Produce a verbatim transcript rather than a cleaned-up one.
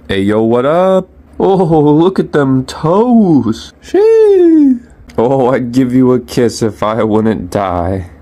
Hey, yo, what up? Oh, look at them toes. Shee. Oh, I'd give you a kiss if I wouldn't die.